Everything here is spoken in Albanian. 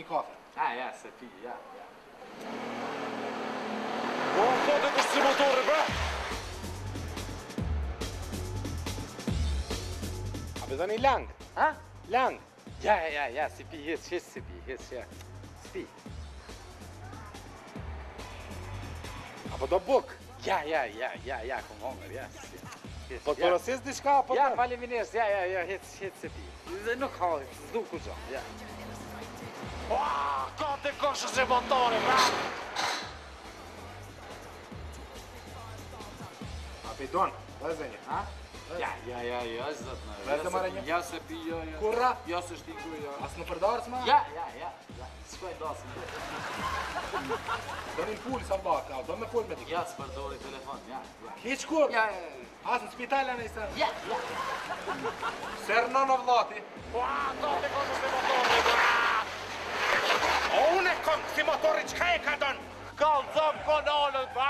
kafe. Ja, se pi, ja. O, kote kush si motorë, pra? A be dhoni lang? Ha? Lang. Ja, se pi, hiç se pi, ja. Sti. Apo do buk? Ja, kom hongër, ja. Po të rësis diçka, apo? Ja, faleminderit, ja, hiç se pi. Dhe nuk ka, s'du ku gjo, ja. O, kote kush si motorë, pra? A be don? Vëzënje. Ha? Ja, zot në. Vëzë marrë një? Ja, se pi, ja. Kurra? Ja, se shtiku, ja. As në përdarës ma? Ja. S'koj dasën. Do një pull sa mbaka, do me pull me dikë. Ja, s'përdori telefon, ja. Hiq kur? Ja. As në spital anë i sërë. Ja. Serë në vllati. O, kote kush si motorë, pra? O, unë e kom si motori, qka e ka donë? Kalzëm konalët, pra?